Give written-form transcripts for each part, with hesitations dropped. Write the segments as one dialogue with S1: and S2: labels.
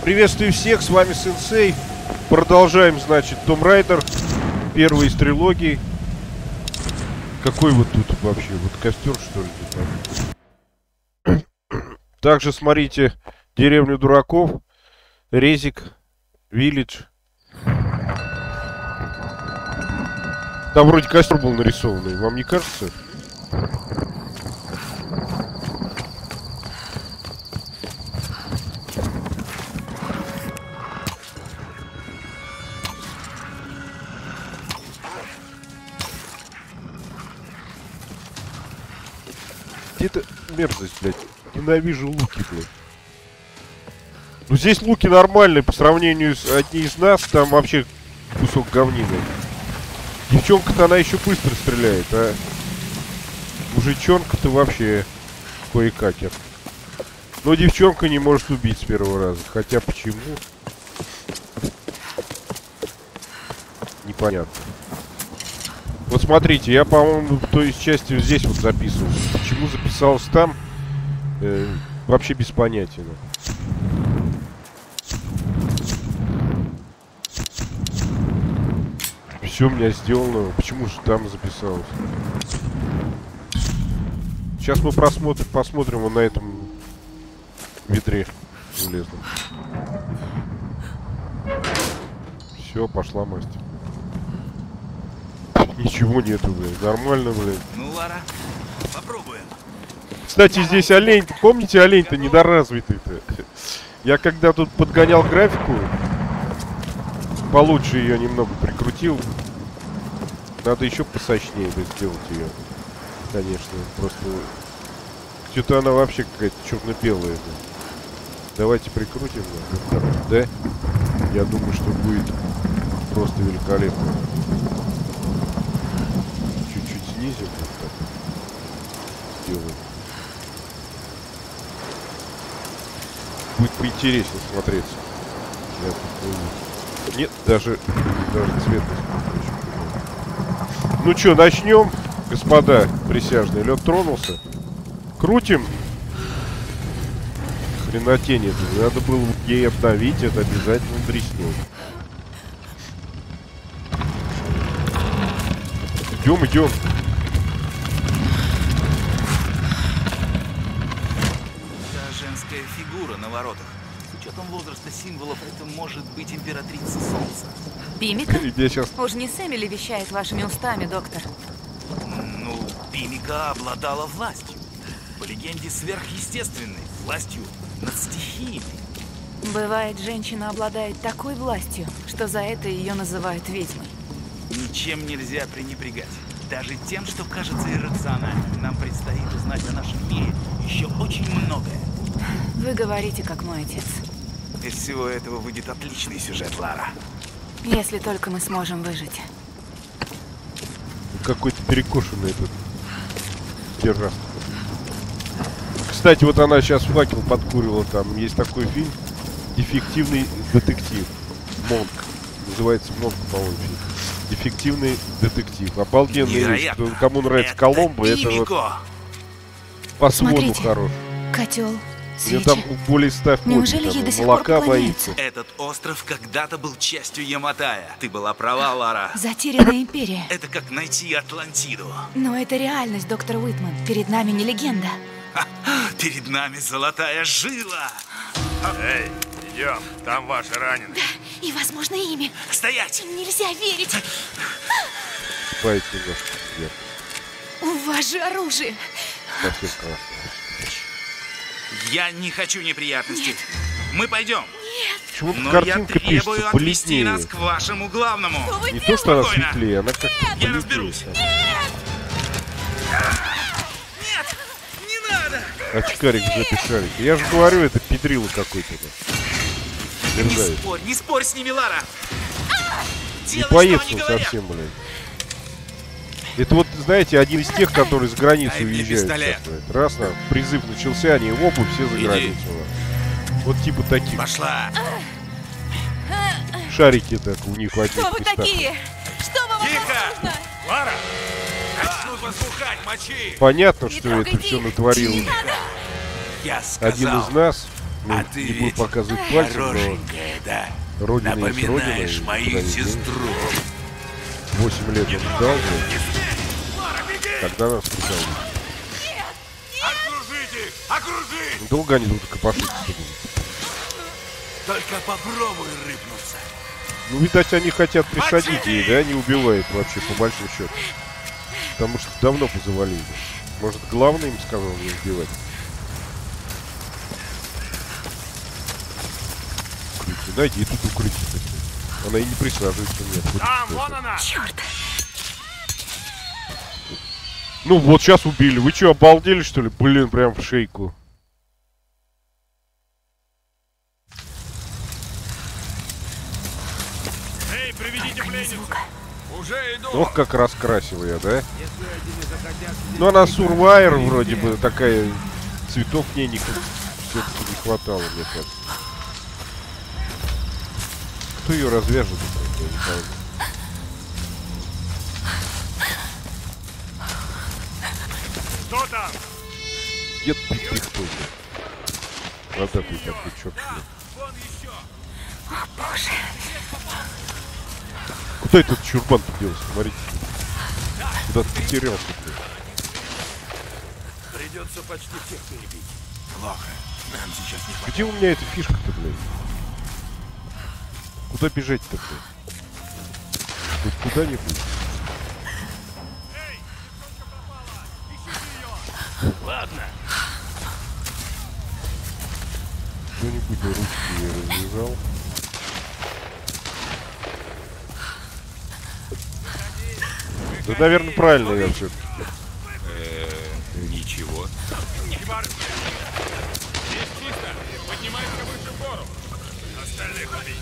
S1: Приветствую всех, с вами Сенсей. Продолжаем, значит, Tomb Raider. Первый из трилогии. Какой вот тут вообще? Вот костер, что ли? Также смотрите Деревню дураков, Резик, Village. Там вроде костер был нарисованный, вам не кажется? Где-то мерзость, блядь. Ненавижу луки, блядь. Ну здесь луки нормальные по сравнению с одним из нас. Там вообще кусок говнины. Девчонка-то она еще быстро стреляет, а мужичонка-то вообще кое-какер. Но девчонка не может убить с первого раза. Хотя почему? Непонятно. Вот смотрите, я, по-моему, в той части здесь вот записывал. Почему записался там? Вообще без понятия. Все у меня сделано. Почему же там записалось? Сейчас мы посмотрим вот на этом ведре железном. Все, пошла мастер. Ничего нету, блядь. Нормально, блядь.
S2: Ну, Лара, попробуем.
S1: Кстати, здесь олень. Помните, олень-то недоразвитый-то? Я когда тут подгонял графику, получше ее немного прикрутил. Надо еще посочнее бы сделать ее. Конечно, просто что-то она вообще какая-то черно-белая. Давайте прикрутим. Да? Я думаю, что будет просто великолепно. Чуть-чуть снизим. Вот так. Сделаем. Будет поинтереснее смотреться. Нет, даже цвет. Ну что, начнем, господа присяжные. Лед тронулся. Крутим. Хренотень это. Надо было ей обновить, это обязательно дреснет. Идем.
S2: Женская фигура на воротах. С учетом возраста символов, это может быть императрица Солнца.
S3: Бимика?
S1: Сейчас...
S3: Уж не Сэмми ли вещает вашими устами, доктор?
S2: Ну, Бимика обладала властью. По легенде, сверхъестественной. Властью над стихиями.
S3: Бывает, женщина обладает такой властью, что за это ее называют ведьмой.
S2: Ничем нельзя пренебрегать. Даже тем, что кажется иррациональным. Нам предстоит узнать о нашем мире еще очень многое.
S3: Вы говорите, как мой отец.
S2: Из всего этого выйдет отличный сюжет, Лара.
S3: Если только мы сможем выжить.
S1: Какой-то перекошенный этот террас. Кстати, вот она сейчас факел подкурила. Там есть такой фильм «Дефективный детектив». Монк. Называется Монк, по-моему, фильм. «Дефективный детектив». Обалденный. Кому нравится Коломбо, это вот по своду хорош.
S3: Котел.
S1: У нее там более 100
S3: Неужели ей до сих пор
S1: молока боится.
S2: Этот остров когда-то был частью Яматая. Ты была права, Лара.
S3: Затерянная империя.
S2: Это как найти Атлантиду.
S3: Но это реальность, доктор Уитман. Перед нами не легенда.
S2: Перед нами золотая жила.
S4: Эй, идем, там ваши раненые.
S3: Да, и, возможно, ими.
S2: Стоять!
S3: Нельзя верить.
S1: Спайте немножко.
S3: У вас же оружие.
S1: Совсем классно.
S2: Я не хочу неприятностей.
S3: Нет.
S2: Мы пойдем.
S3: Нет.
S1: Почему-то
S2: Но я
S1: картинка
S2: требую
S1: пишется
S2: отвести
S1: полетнее.
S2: нас к вашему главному.
S3: Что вы
S1: Не
S3: делаете?
S1: то, что она
S2: Спокойно.
S1: светлее, она как-то
S2: Я разберусь. Нет, не надо.
S1: Очкарик в жопе шарик. Я же говорю, это педрило какой-то.
S2: Не спорь с ними, Лара.
S1: Не
S2: Делай,
S1: боец
S2: что они
S1: он
S2: говорят.
S1: совсем, блядь. Это вот, знаете, один из тех, которые с границы
S2: Дай мне
S1: уезжают.
S2: пистолет.
S1: Так, блядь. Раз на призыв начался, они оба все за
S2: Иди.
S1: границу. Вот типа таких.
S2: Пошла.
S1: Шарики так у них в одних
S3: Кто вы
S1: местах.
S3: такие? Что вам от
S2: Тихо!
S3: нас нужно?
S2: Лара! Начнут возбухать, мочи!
S1: Понятно,
S3: Не
S1: что это
S3: трогайте
S1: все
S3: их.
S1: натворил
S2: Я сказал.
S1: один из нас. Ну,
S2: А ты
S1: не буду
S2: ведь
S1: показывать пальцем,
S2: хорошенькая, да?
S1: но Родина есть
S2: Напоминаешь
S1: Родина, и
S2: мою
S1: никуда не
S2: сестру.
S1: денешься. 8 лет он ждал, блядь. Когда нас спасал?
S4: Окружите! Окружи!
S1: Долго они тут копошиться будут?
S2: Только попробуй рыпнуться.
S1: Ну, видать, они хотят присадить ей, да? Не убивают вообще, по большому счету. Потому что давно позавалили. Может, главное им сказал не убивать? Укрытие. Найди тут укрытие. Она и не присаживается, нет.
S4: Там, вон она!
S3: Черт!
S1: Ну, вот сейчас убили. Вы что, обалдели, что ли? Блин, прям в шейку.
S4: Эй, приведите пленницу! Уже иду!
S1: Ох, как раскрасила я, да? Ну, она сурвайер вроде бы, такая. Цветов к ней все-таки не хватало, мне кажется. Кто ее развяжет? Я не пойму.
S4: Кто там?
S1: Дед пихтой. Вот это и такой черт.
S4: Вон еще!
S3: Боже.
S1: Куда этот чурбан поделся? Смотрите. Куда-то потерялся. Блин.
S2: Придется почти всех перебить. Плохо. Нам сейчас не хватит.
S1: Где у меня эта фишка-то, блядь? Куда бежать-то, блядь? Тут куда-нибудь.
S4: Эй, девчонка пропала! Ищите ее!
S2: Ладно.
S1: Кто-нибудь ручки я развязал. Да, наверное, правильно я все.
S2: Ничего.
S4: Здесь чисто! Поднимайся выше в гору! Остальных убить!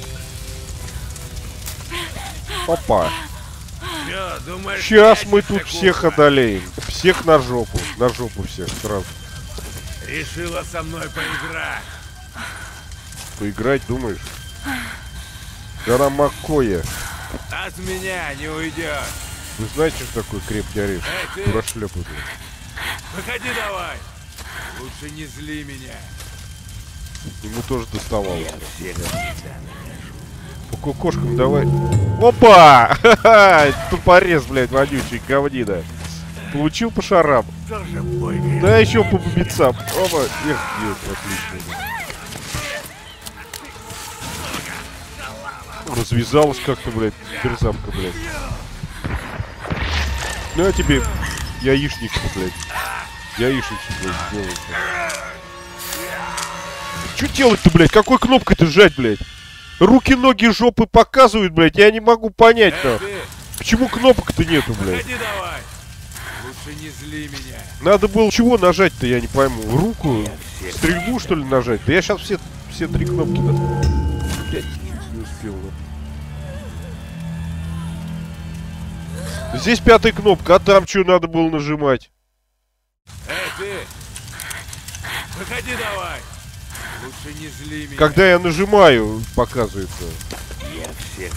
S1: Опа.
S2: Чё, думаешь,
S1: Сейчас мы
S2: прячешься,
S1: тут всех
S2: кукла?
S1: одолеем. Всех на жопу. На жопу всех сразу.
S2: Решила со мной поиграть.
S1: Поиграть, думаешь? Да на Маккоя.
S2: От меня не уйдешь.
S1: Вы знаете, что такое крепкий орешек?
S2: Эй, ты!
S1: Дурашлепы, блин.
S2: Выходи давай. Лучше не зли меня.
S1: Ему тоже доставалось.
S2: Всех
S1: По кукошкам давай. Опа! Ха-ха! Тупорез, блядь, вонючий, говнина. Получил по шарам.
S2: тоже бойкая.
S1: Да еще по бубенцам. Опа! Эх, есть, отлично. Развязалась как-то, блядь, мерзавка, блядь. Ну я тебе яичницу, блядь. Яичницу, блядь, сделаю. Что делать-то, блядь? Какой кнопкой-то жать, блядь? Руки, ноги, жопы показывают, блядь. Я не могу понять, там. Почему кнопок-то нету, блядь?
S2: Выходи давай. Лучше не зли меня.
S1: Надо было чего нажать-то, я не пойму. Руку? Стрельбу, что ли, нажать? Да я сейчас все три кнопки блядь, не успел. Да. Здесь 5-я кнопка, а там что надо было нажимать?
S2: Эй, ты! Выходи давай. Лучше не зли меня.
S1: Когда я нажимаю, показывается.
S2: Я всех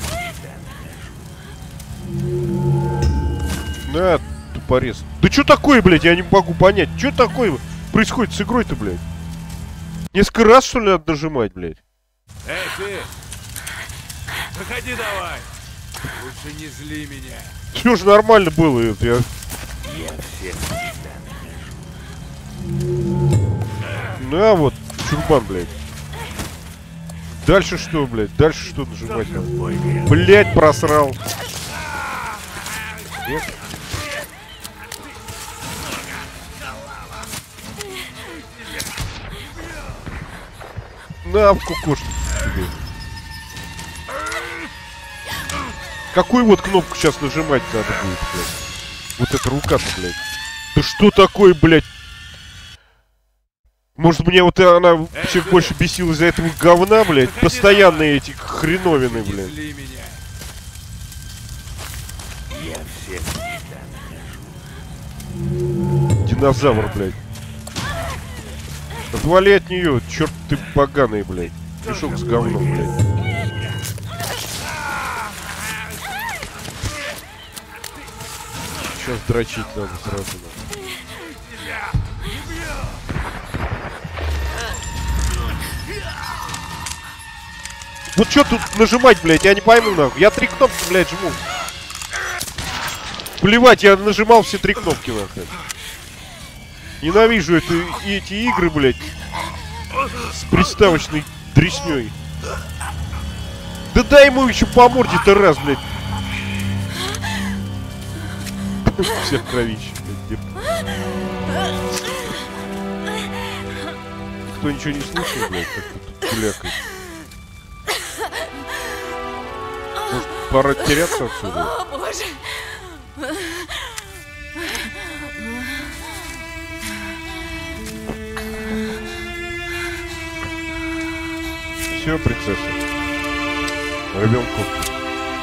S1: На, тупорез. Да что такое, блядь, я не могу понять. Что такое происходит с игрой-то, блядь? Несколько раз, что ли, надо нажимать, блядь?
S2: Эй, ты! Выходи давай. Лучше не зли меня.
S1: Все же нормально было, это я...
S2: Я всех
S1: На, вот, чурбан, блядь. Дальше что, блядь? Дальше что нажимать надо? Блядь, просрал. Нет? На, в кукушку тебе. Какую вот кнопку сейчас нажимать надо будет, блядь? Вот эта рука-то, блядь. Да что такое, блядь? Может, мне вот она всех больше бесила из-за этого говна, блядь? Постоянные эти хреновины,
S2: не
S1: блядь.
S2: зли меня. Я всех
S1: Динозавр, блядь. Отвали от нее, черт ты поганый, блядь. Мешок с говном, блядь. Сейчас дрочить надо сразу. Вот что тут нажимать, блядь, я не пойму, нахуй. Я 3 кнопки, блядь, жму. Плевать, я нажимал все 3 кнопки, нахуй. Ненавижу эти игры, блядь. С приставочной дресней. Да дай ему еще по морде-то раз, блядь. Всех кровища, блядь. Кто ничего не слышал, блядь, как тут клякает. Может, пора теряться отсюда?
S3: О, боже.
S1: Все, принцесса. Рвем когти.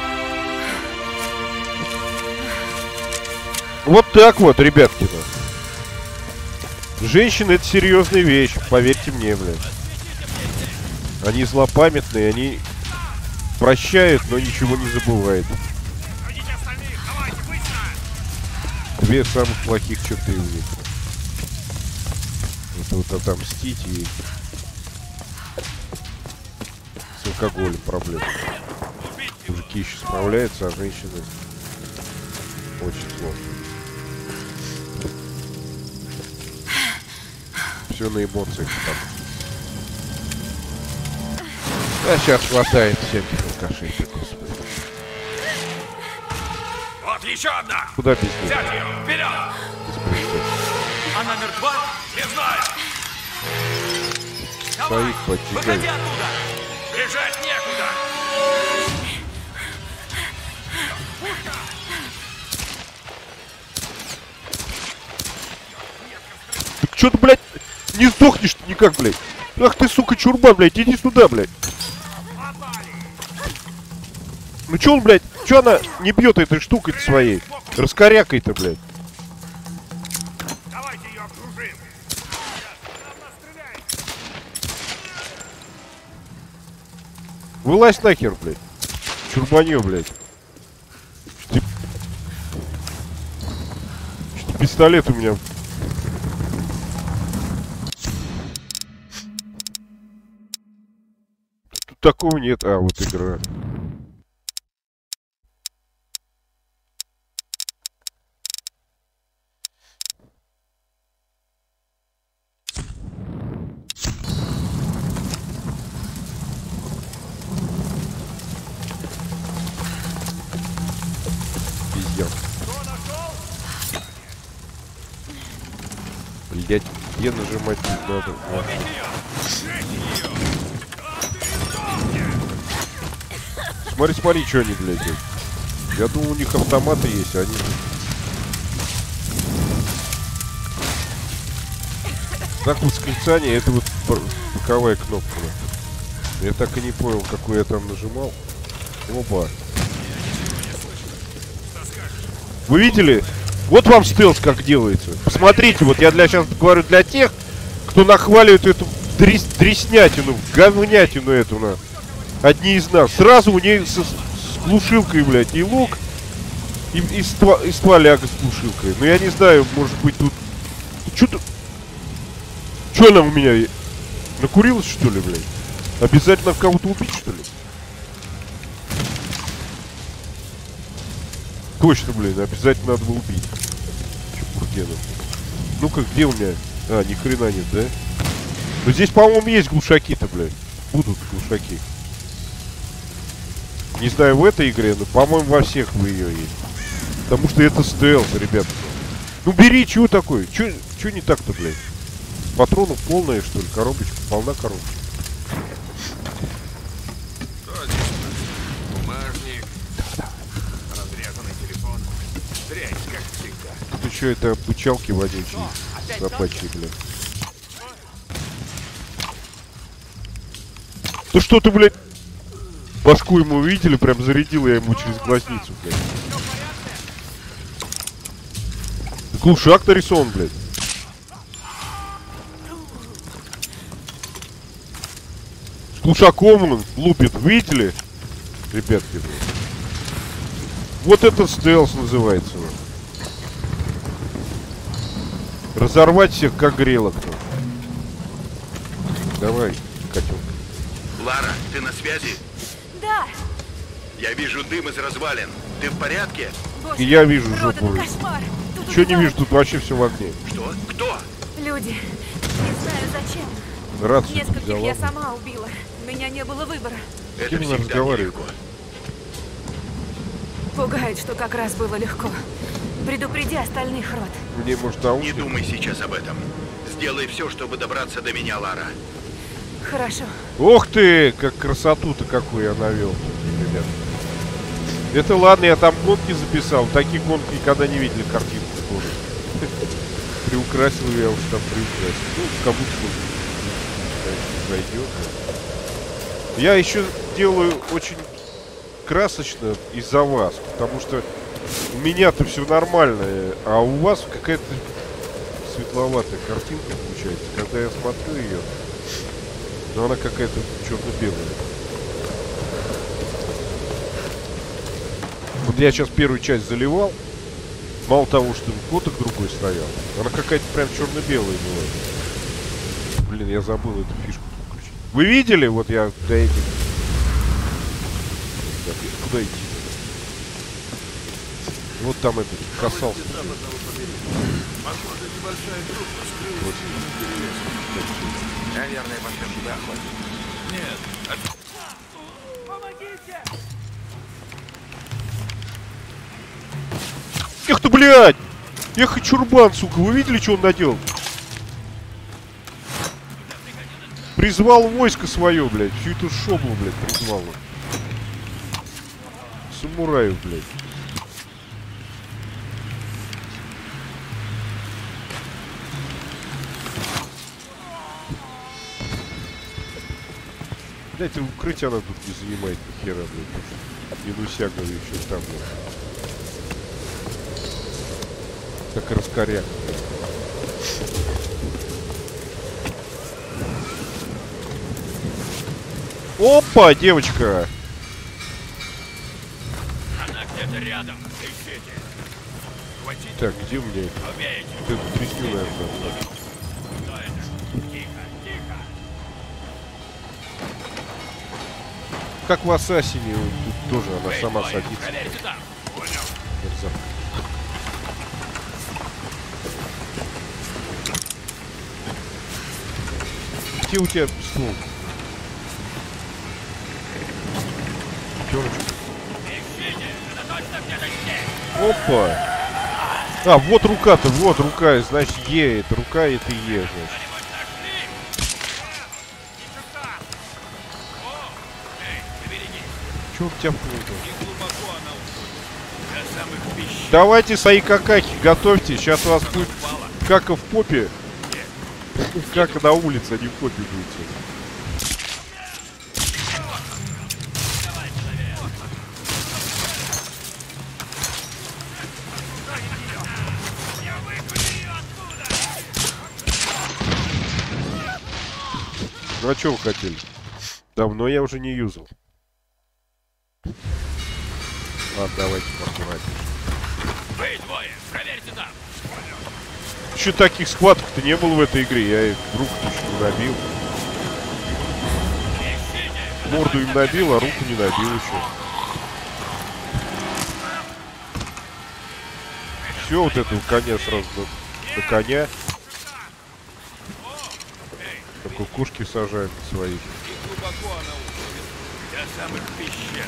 S1: Вот так вот, ребятки. Женщины — это серьезная вещь, поверьте мне, блядь. Они злопамятные, они прощают, но ничего не забывают. Две самых плохих черты у них. Это вот отомстить и с алкоголем проблемы. Мужики еще справляются, а женщины очень сложно. Все на эмоциях там. А сейчас хватает всяких алкашей, господи.
S4: Вот еще одна!
S1: Куда без них?
S4: Взять ее! Вперед! Она мертва? Не знаю!
S1: Своих
S2: Выходи
S1: подтягивай.
S2: оттуда!
S4: Бежать некуда!
S1: Так что ты, блядь, не сдохнешь никак, блядь? Ах ты, сука, чурбан, блядь, иди сюда, блядь. Ну чё он, блядь, чё она не бьет этой штукой-то своей? Раскорякой-то, блядь.
S4: Давайте ее окружим!
S1: Вылазь нахер, блядь. Чурбанье, блядь. Что пистолет у меня. Тут такого нет. А, вот игра. Пиздец. Блять, где нажимать не надо? Смотри, смотри, что они, блядь. Я думал, у них автоматы есть, а они... Так, восклицание, это вот боковая кнопка. Я так и не понял, какую я там нажимал. Оба. Вы видели? Вот вам стелс как делается. Посмотрите, вот я сейчас говорю для тех, кто нахваливает эту дреснятину, говнятину эту, на. Одни из нас. Сразу у нее с глушилкой, блядь, и лук, и стволяга с глушилкой. Но я не знаю, может быть тут... Что-то... Что она у меня? Накурилась, что ли, блядь? Обязательно кого-то убить, что ли? Точно, блин, обязательно надо было убить. Чепуркена. Ну-ка, где у меня? А, ни хрена нет, да? Но здесь, по-моему, есть глушаки-то, блядь. Будут глушаки. Не знаю, в этой игре, но, по-моему, во всех в ее есть. Потому что это стелс, ребят. Ну, бери, чего такое? Чего не так-то, блядь? Патронов полная, что ли? Коробочка? Полна коробочка.
S4: Бумажник. Разрезанный телефон. Дрянь, как всегда.
S1: Тут еще это бычалки вонючие. Собачьи, блядь. Да что ты, блядь? Башку ему увидели, прям зарядил я ему через глазницу, блядь. Глушак нарисован, блядь. С глушаком он лупит, видели? Ребятки, блядь. Вот это стелс называется. Разорвать всех как грелок. Давай, котенок.
S2: Лара, ты на связи?
S3: Куда?
S5: Я вижу дым из развалин. Ты в порядке?
S3: Боже,
S1: И я вижу
S3: Рот,
S1: жопу.
S3: это кошмар. Тут
S1: Чё не
S3: убивают
S1: вижу, тут вообще все в огне.
S5: Что? Кто?
S3: люди. Не знаю зачем.
S1: Рацию
S3: Нескольких
S1: взяла.
S3: я сама убила. У меня не было выбора.
S5: Это
S1: кем она
S5: всегда
S1: разговаривает?
S5: нелегко.
S3: Пугает, что как раз было легко. Предупреди остальных, Рот.
S1: Мне, может,
S5: Не
S1: наушник?
S5: думай сейчас об этом. Сделай все, чтобы добраться до меня, Лара.
S3: Хорошо.
S1: Ох ты, как красоту-то какую я навел, ребят. Это ладно, я там гонки записал. Такие гонки никогда не видели картинку тоже. Приукрасил я уж там приукрасил. Ну, как будто зайдет. Я еще делаю очень красочно из-за вас, потому что у меня-то все нормально, а у вас какая-то светловатая картинка получается. Когда я смотрю ее, но она какая-то черно-белая. Вот я сейчас первую часть заливал. Мало того, что котик другой стоял, она какая-то прям черно-белая была. Блин, я забыл эту фишку включить. Вы видели? Вот я до этих... Куда идти? Вот там этот касался. Вот.
S2: Наверное, пошли туда охотить.
S1: Эх ты, блядь! Эх, чурбан, сука, вы видели, что он наделал? Призвал войско свое, блядь. Всю эту шоблу, блядь, призвал. Самураев, блядь. Блядь, укрытие она тут не занимает ни хера, блядь. Минусяга еще там, блядь. Как раскоряк. Опа, девочка!
S4: Она где-то рядом. Ищите. Хватите.
S1: Так, где у меня это?
S4: Убейте.
S1: Ты тресню, наверное.
S4: Кто это? Тихо, тихо.
S1: Как в Ассасине, тут тоже она сама
S4: Двое.
S1: садится.
S4: Проверьте там. Понял.
S1: Мерзавка. Где у тебя ствол? Пёрочка.
S4: Ищите. Это точно где-то здесь.
S1: Опа! А, вот рука-то, вот рука, значит, Е, это рука, это Е, значит.
S4: Кто-нибудь нашли? О! Эй, побереги.
S1: Чё в тяпнул-то?
S4: И глубоко она уходит. До самых пещер.
S1: Давайте свои какахи готовьте, сейчас у вас будет
S4: Упала.
S1: кака в попе. Кака на улице, а не в попе будете. Ну а что вы хотели? Давно я уже не юзал. Ладно, давайте поаккуратнее.
S4: Вы двое. Проверьте там.
S1: Еще таких схваток-то не было в этой игре. Я их руку еще не набил.
S4: Ищите.
S1: Морду им набил, а руку не набил еще. Все, вот этого коня сразу до коня. Там кукушки сажаем свои.
S4: И глубоко она уходит. До самых пещер.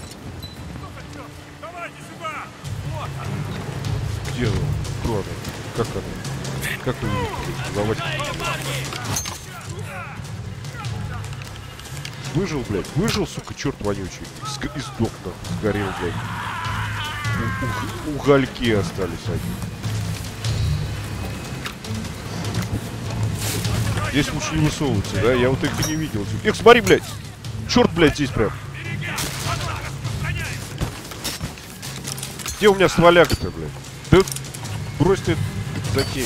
S4: Давайте сюда. Вот она.
S1: Где она? Кто она? Как она? Как вы видите? Давайте. Выжил, блядь. Выжил, сука, черт вонючий. И сдох, нахуй. Сгорел, блядь. Угольки остались одни. Здесь лучше не высовываться, да? Я вот их и не видел. Эх, смотри, блядь! Черт, блядь, здесь прям. Где у меня стволяк-то, блядь? Да брось ты затею.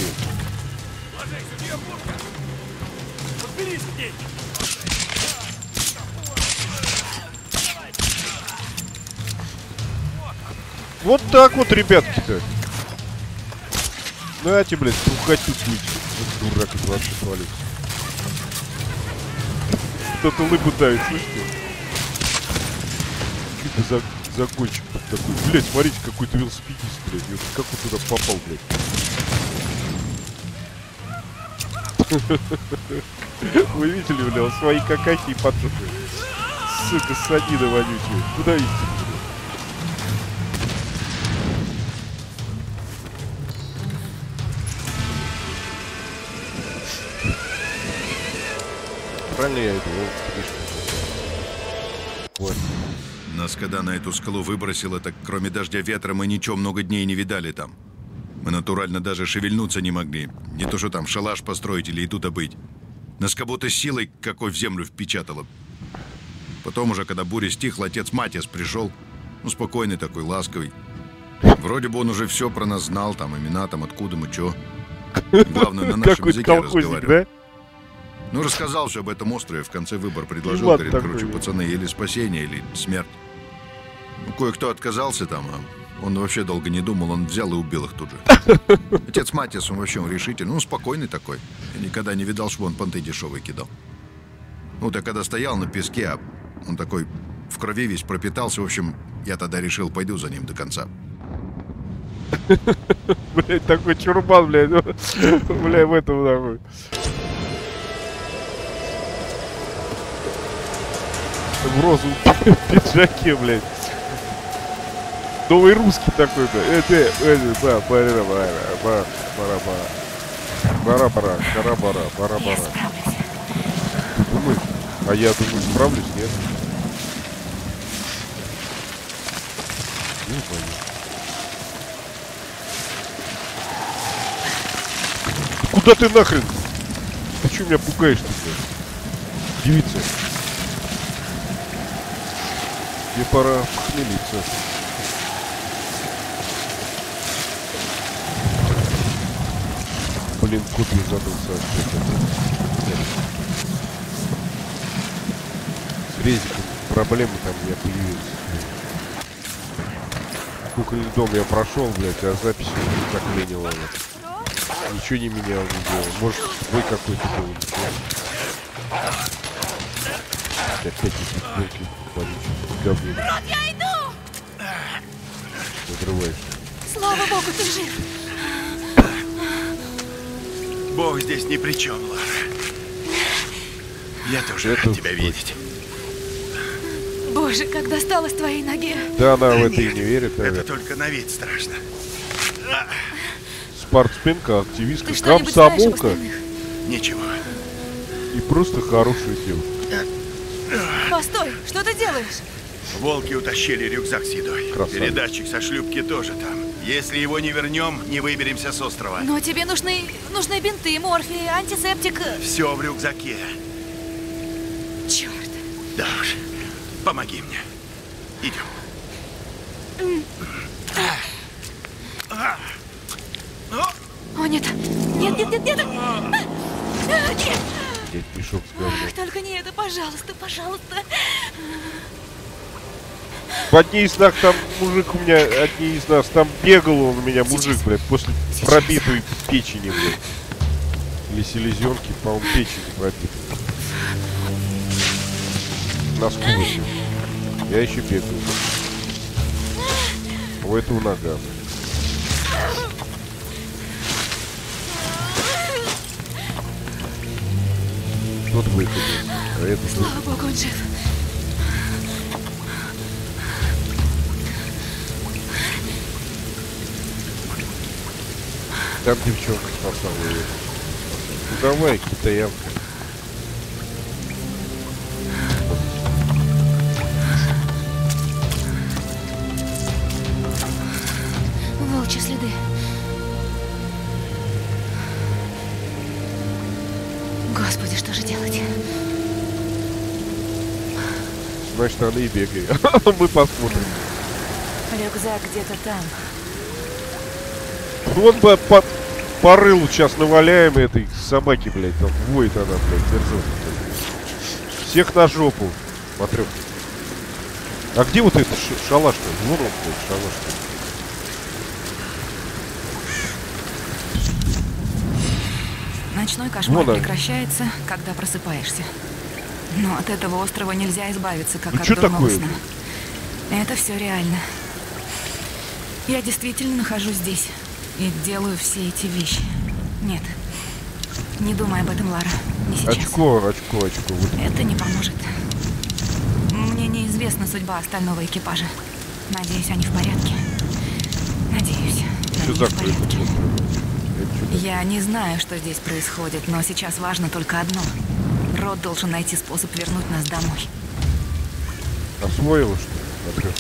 S1: Вот так вот, ребятки-то. Нате, блядь, трухать тут будете. Вот дурак, это вообще свалится. Кто-то лыку давит, слышите? загонщик такой. Блять, смотрите, какой-то велосипедист, блядь. И вот как он туда попал, блядь? Вы видели, бля, он свои какахи и поджопы. Сука, ссадина вонючая. Куда идти? Правильно я иду? Вот.
S6: Нас когда на эту скалу выбросило, так кроме дождя ветра мы ничего много дней не видали там. Мы натурально даже шевельнуться не могли. Не то что там шалаш построить или и тут быть. Нас как будто силой какой в землю впечатало. Потом уже, когда буря стихла, отец Матиас пришел. Ну, спокойный такой, ласковый. Вроде бы он уже все про нас знал, там, имена, там, откуда мы, чё. Главное, на нашем языке разговаривал. Ну, рассказал все об этом острове, в конце выбор предложил, говорит, короче, пацаны, или спасение, или смерть. Ну, кое-кто отказался там, а он вообще долго не думал, он взял и убил их тут же. Отец Матиас, он вообще решительный, ну, спокойный такой. Я никогда не видал, что он понты дешевые кидал. Ну, так когда стоял на песке, а он такой в крови весь пропитался, в общем, я тогда решил, пойду за ним до конца.
S1: Блять, такой чурбан, блядь, бля, в этом нахуй. В розовом пиджаке, блядь. Новый русский такой, блядь. Бара-бара, кара-бара, бара-бара. Ты думаешь? А я думаю, справлюсь, нет? Не пойму. Куда ты нахрен? Ты чё меня пугаешь-то, блядь? Девица. Тебе пора похмелиться. Блин, копию задался. С резиком проблемы там у меня появились. Кукольный дом я прошел, блядь, а запись не заклинила. Ничего не менял, не делал. Может, твой какой-то был. Опять эти булки говнюк.
S3: Рот, я иду!
S1: Надрываешься.
S3: Слава богу, ты жив!
S5: Бог здесь ни при чем, Лара. Я тоже рад тебя видеть.
S3: Боже, как досталось твоей ноге.
S1: Да, она в это и не верит.
S5: Это только на вид страшно.
S1: Спортсменка, активистка,
S3: Ты что-нибудь знаешь об
S1: комсомолка
S3: остальных?
S5: Ничего.
S1: и просто хорошая девушка.
S3: Постой, что ты делаешь?
S5: Волки утащили рюкзак с едой.
S1: Красавец.
S5: Передатчик со шлюпки тоже там. Если его не вернем, не выберемся с острова.
S3: Но тебе нужны бинты, морфий, антисептик.
S5: Все в рюкзаке.
S3: Черт.
S5: Да уж. Помоги мне. Идем.
S3: О, нет. Нет, нет, нет, нет. Нет.
S1: Блять, мешок с говном.
S3: Только не это, пожалуйста, пожалуйста.
S1: В одни из нас там мужик у меня, одни из нас там бегал он у меня, мужик, блядь, после пробитой печени, блядь. Или селезенки, по-моему, печени пробитой. На скорости. Я еще бегаю. У этого нога. Тот выходит, а это что?
S3: Слава богу, он жив.
S1: Там девчонка спасала ее. Ну давай, китаянка.
S3: Волчьи следы. Господи, что же делать?
S1: Значит, она и бегает. Мы посмотрим.
S3: Рюкзак где-то там.
S1: Вот бы по рылу сейчас наваляем этой собаки, блядь. Там воет она, блядь, держит. Всех на жопу. Смотрю. А где вот этот шалаш-то? Вон он, блядь, шалаш-то.
S3: Ночной кошмар
S1: Вон он.
S3: прекращается, когда просыпаешься. Но от этого острова нельзя избавиться, как
S1: Ну
S3: от
S1: чё
S3: дурного
S1: такое?
S3: сна. Это все реально. Я действительно нахожусь здесь и делаю все эти вещи. Нет, не думай об этом, Лара. Не сейчас.
S1: Очко. Вот.
S3: Это не поможет. Мне неизвестна судьба остального экипажа. Надеюсь, они в порядке. Надеюсь,
S1: Все
S3: они в
S1: закрыто.
S3: порядке.
S1: Это что?
S3: Я не знаю, что здесь происходит, но сейчас важно только одно. Род должен найти способ вернуть нас домой.
S1: Освоила, что ли? Смотрю.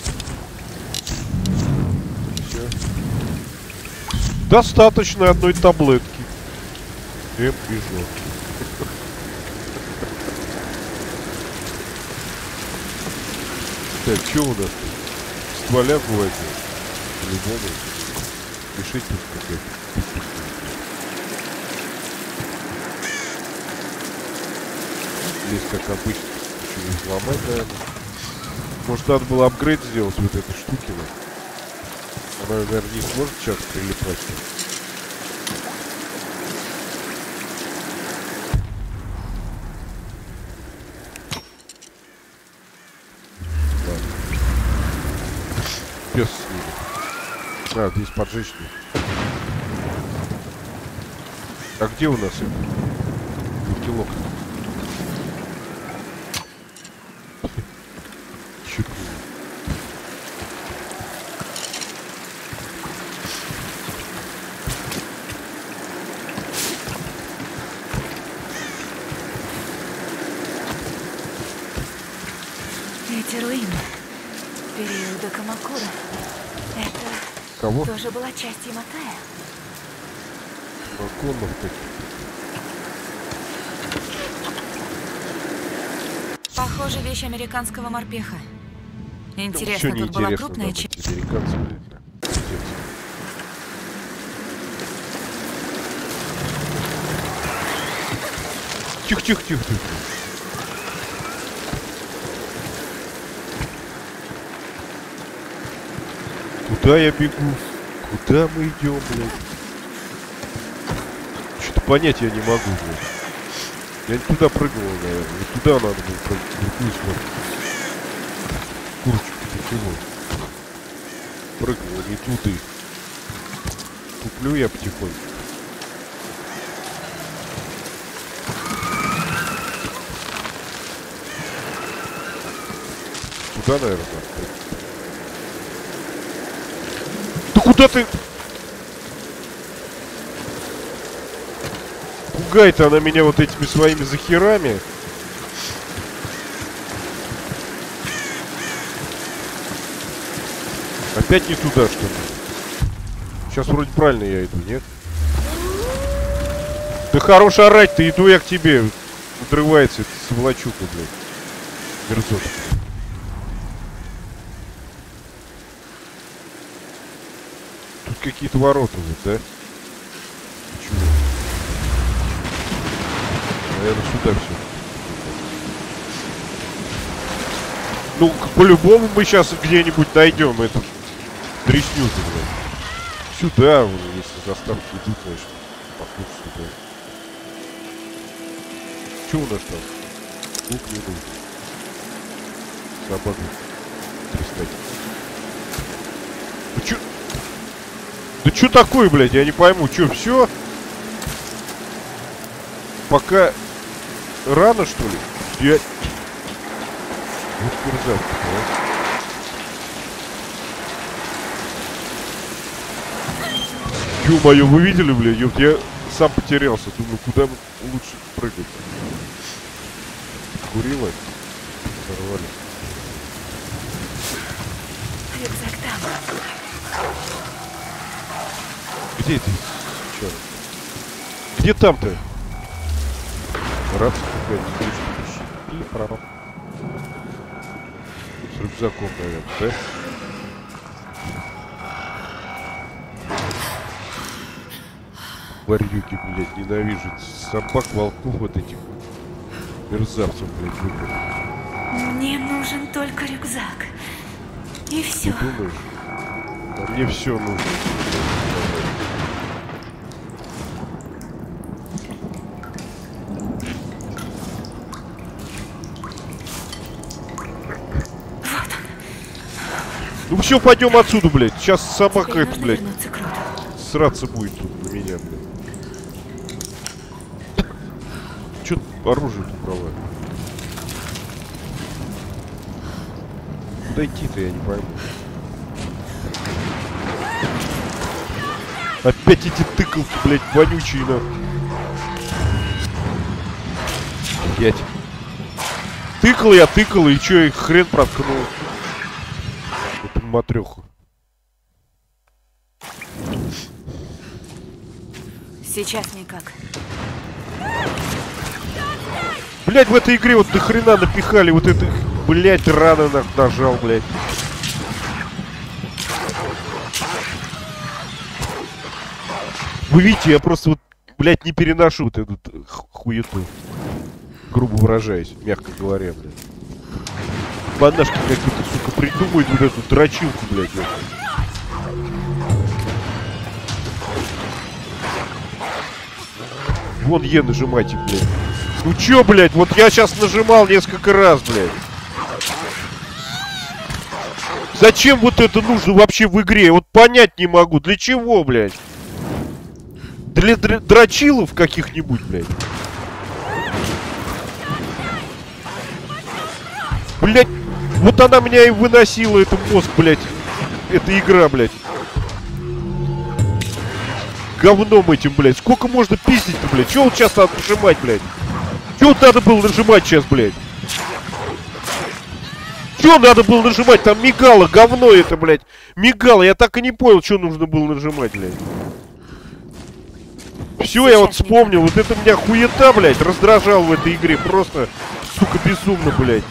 S1: Всё. Достаточно одной таблетки. Пижон. Так, что у нас тут? Стволя бывает? По-любому. Решить тут какая-то. Здесь, как обычно, ничего не взломать, наверное. Может, надо было апгрейд сделать вот этой штуки. Она, наверное, не сможет сейчас прилипать. Пес с ними. А, здесь поджечь нет. А где у нас это? Бутылок. Чекну.
S3: Эти руины периода Камакура. Это
S1: Кого?
S3: тоже была часть Яматая?
S1: Балконов таких.
S3: Похоже, вещь американского морпеха. Интересно,
S1: Ничего не
S3: тут была
S1: интересно,
S3: крупная
S1: да,
S3: часть.
S1: быть американцы, блядь, да. Пиздец. Тихо. Куда я бегу? Куда мы идем, блядь? Что-то понять я не могу, блядь. Я не туда прыгнул, наверное. Не туда надо было прыгнуть. Какую смотрю? Курочку, ты чего? Прыгнул не туда. Куплю я потихоньку. Туда, наверное, надо прыгнуть. Да куда ты? Пугает она меня вот этими своими захерами. Опять не туда, что ли? Сейчас вроде правильно я иду, нет? Да хорош орать-то, иду я к тебе. Отрывается эта сволочука, блядь. Мерзотка. Тут какие-то ворота вот, да? Почему? Наверное, сюда все. Ну, по-любому мы сейчас где-нибудь найдем эту дресню, блядь. Сюда, если заставки идут, значит, поход сюда. Что у нас там? Лук не нужен. Собаку пристать. Ну чё? Да чё такое, блядь? Я не пойму. Чё, всё? Пока рано, что ли? Я... Вот мерзавка, да? Ё-моё, вы видели, блядь? Ёпт, я сам потерялся. Думаю, куда лучше прыгать? Курила? Сорвались.
S3: Рюкзак там.
S1: Где ты? Чё? Где там-то? Раб какая-то вещи. И прораб. С рюкзаком, наверное, да? Варюки, блядь, ненавижу. Собак, волков вот этих мерзавцев, блядь, выбрали.
S3: Мне нужен только рюкзак. И все.
S1: Ты думаешь? А мне все нужно. Ну все, пойдем отсюда, блядь. Сейчас собака
S3: Теперь
S1: эта,
S3: нужно
S1: блядь,
S3: вернуться к Роду.
S1: сраться будет тут на меня, блядь. Чё оружие тут брала? Куда идти-то, я не пойму. Опять эти тыкалки, блядь, вонючие, на. Блядь. Тыкал, и чё, их хрен проткнул. Эту матрёху.
S3: Сейчас никак.
S1: Блядь, в этой игре вот до хрена напихали вот это, блядь, рано нажал, блядь. Вы видите, я просто вот, блядь, не переношу вот эту хуету. Грубо выражаясь, мягко говоря, блядь. Банашки какие-то, сука, придумают вот эту дрочилку, блядь. Вон Е нажимайте, блядь. Ну чё, блядь, вот я сейчас нажимал несколько раз, блядь. Зачем вот это нужно вообще в игре? Вот понять не могу. Для чего, блядь? Для дрочилов каких-нибудь, блядь. Блядь, вот она меня и выносила, это мозг, блядь. Эта игра, блядь. Говном этим, блядь. Сколько можно пиздить-то, блядь? Чё вот сейчас надо нажимать, блядь? Чё вот надо было нажимать сейчас, блядь? Чё надо было нажимать? Там мигало, говно это, блядь. Мигало, я так и не понял, что нужно было нажимать, блядь. Все, я вот вспомнил. Вот это меня хуета, блядь, раздражал в этой игре. Просто, сука, безумно, блядь.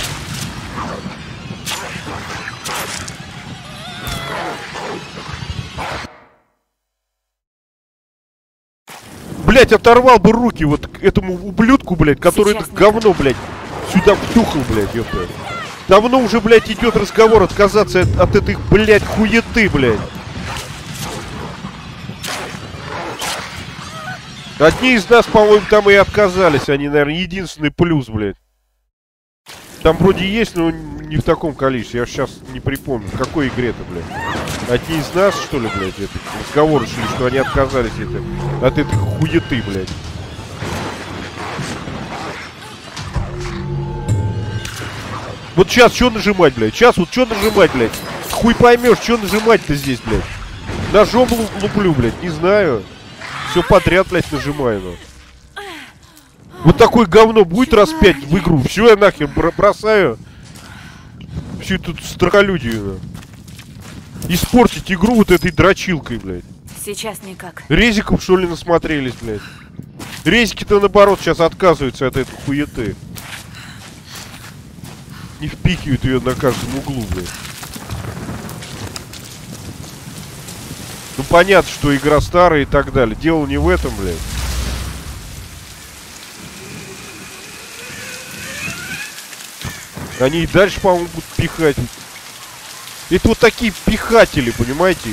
S1: Блять, оторвал бы руки вот этому ублюдку, блядь, который это говно, блядь, сюда втюхал, блядь, ёпта. Давно уже, блядь, идет разговор отказаться от этой, блядь, хуеты, блядь. Одни из нас, по-моему, там и отказались. Они, наверное, единственный плюс, блядь. Там вроде есть, но не в таком количестве. Я сейчас не припомню, в какой игре-то, блядь. Одни из нас, что ли, блядь, это, разговор шли, что они отказались от этой хуеты, блядь. Вот сейчас что нажимать, блядь? Сейчас вот что нажимать, блядь? Хуй поймешь, что нажимать-то здесь, блядь? Ножом луплю, блядь, не знаю. Все подряд, блядь, нажимаю, ну. Вот такое говно будет раз 5 в игру. Все, я нахер бросаю. Всю эту страхолюдию, да. Испортить игру вот этой дрочилкой, блядь.
S3: Сейчас никак.
S1: Резиков, что ли, насмотрелись, блядь? Резики-то, наоборот, сейчас отказываются от этой хуеты. Не впихивают ее на каждом углу, блядь. Ну, понятно, что игра старая и так далее. Дело не в этом, блядь. Они и дальше, по-моему, будут пихать. Это вот такие пихатели, понимаете?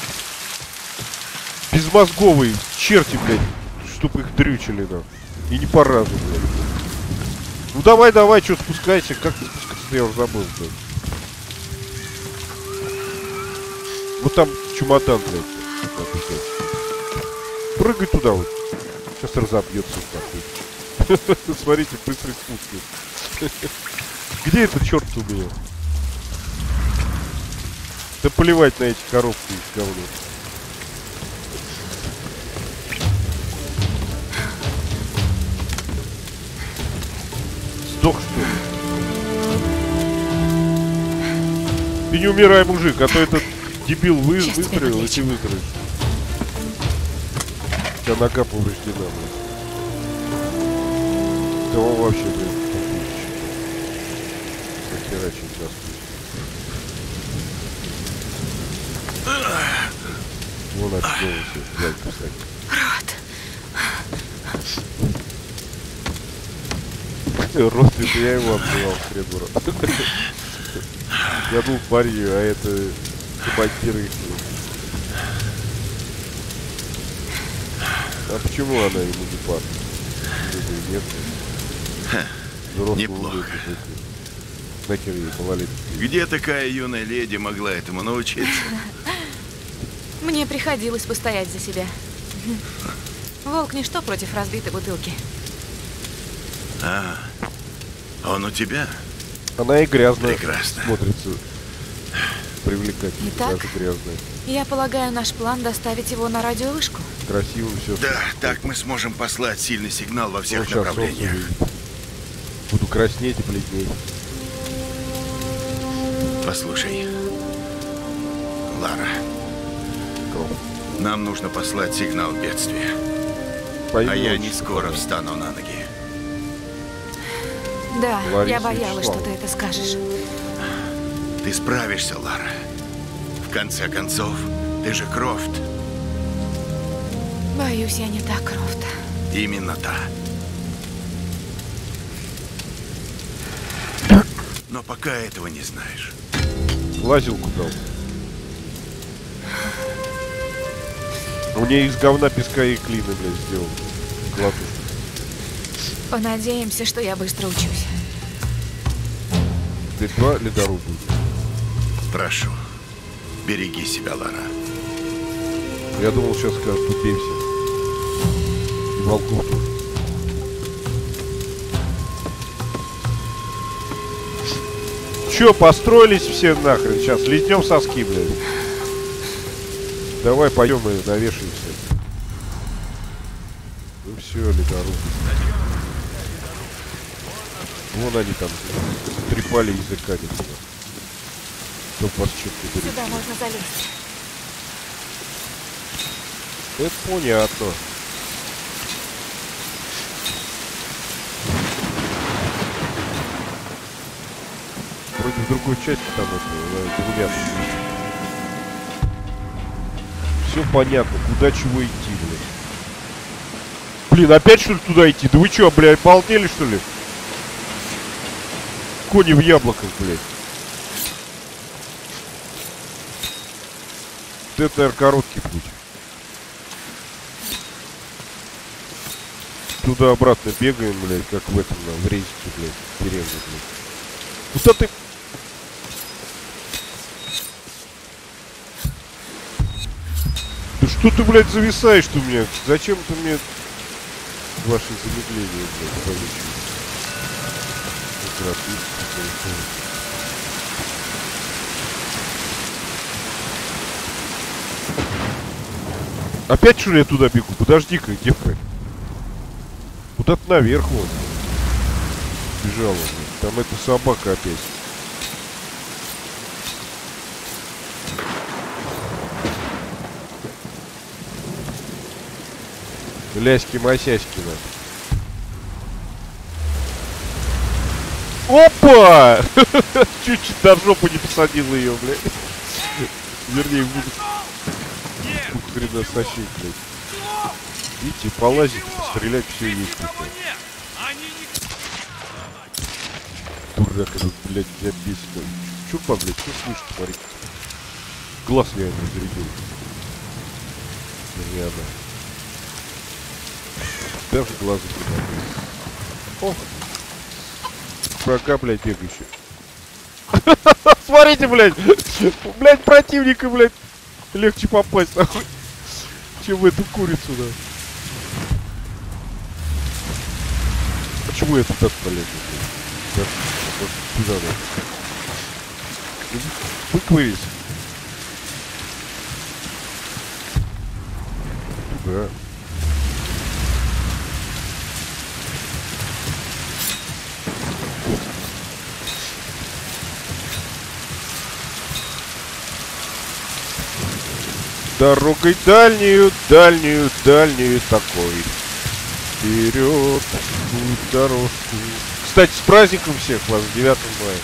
S1: Безмозговые черти, блядь. Чтоб их дрючили, да. И не по разу, блядь. Ну давай, что спускайся. Как ты спускаться, я уже забыл, блядь. Вот там чемодан, блядь. Прыгай туда вот. Сейчас разобьется, нахуй. Смотрите, быстрый спуск. Где этот черт у меня? Да плевать на эти коробки из говна. Сдох, что ли? Ты не умирай, мужик, а то этот дебил выстрелил, и ты выстрелишь. У тебя нога повреждена, блядь. Да он вообще, блядь. Херачить вон отделался, блядь, кстати. Рот, это я его обзывал, хрен рот. Я был парень, а это командир их. А почему она ему не парень? Нет.
S5: Неплохо.
S1: Нахер ей малолетки.
S5: Где такая юная леди могла этому научиться?
S3: Мне приходилось постоять за себя. Волк ничто против разбитой бутылки.
S5: А, он у тебя?
S1: Она и грязная.
S5: Прекрасно.
S1: Смотрится привлекательно,
S3: Итак?
S1: даже грязная.
S3: Я полагаю, наш план доставить его на радиовышку.
S1: Красиво все.
S5: Да, так мы сможем послать сильный сигнал во всех
S1: сейчас
S5: направлениях.
S1: буду краснеть и бледнеть.
S5: Послушай, Лара, нам нужно послать сигнал бедствия.
S1: Поймёшь,
S5: А я не скоро встану на ноги.
S3: Да,
S1: Лариса
S3: я боялась, что
S1: Вячеславовна.
S3: ты это скажешь.
S5: Ты справишься, Лара. В конце концов, ты же Крофт.
S3: Боюсь, я не так, Крофт.
S5: Именно та. Но пока этого не знаешь.
S1: Лазилку дал. У нее из говна, песка и клина, блядь, сделал. Кладу.
S3: Понадеемся, что я быстро учусь.
S1: Ты два ледорубы.
S5: Прошу, береги себя, Лара.
S1: Я думал, сейчас скажут, убейся. И волков тоже. Чё, построились все нахрен? Сейчас лизнем соски, блядь. Давай пойдем и навешаемся. Ну все, ледорубы. Вон они там трепали языками. Чтоб вас чем-то берет.
S3: Сюда можно залезть.
S1: Это понятно. Вроде в другой части там это, двумя. Все понятно, куда чего идти, блядь. Блин, опять что ли туда идти? Да вы что, блядь, полтели что ли? Кони в яблоках, блядь. Вот это, наверное, короткий путь. Туда-обратно бегаем, блядь, как в этом, в рейсе, блядь, деревне, блядь. Куда ты? Да что ты, блядь, зависаешь-то у меня? Зачем ты мне ваши замедления, блядь, получили? Опять что ли я туда бегу? Подожди-ка, девка. Куда-то наверх вон. Бежала. Блядь. Там эта собака опять. Ляськи-масяськи, да. Опа! Чуть-чуть до жопы не посадил ее, блядь. Вернее, буду хрена сосить, блядь. Видите, полазить, пострелять, все есть. Дурак этот, блядь, меня бесит. Чё, блядь, что слышишь, смотри. Глаз я не зарядил. Вернее, она. Даже глаза не. О! Врага, блядь, бегающий. Смотрите, блядь! Блядь, противника, блядь! Легче попасть, нахуй, чем в эту курицу, да. Почему это так полезно, блядь? Куда, да? Выковырись. Туда. Дорогой дальнюю, дальнюю, дальнюю такой. Вперед, путь дорожку. Кстати, с праздником всех вас, 9 мая.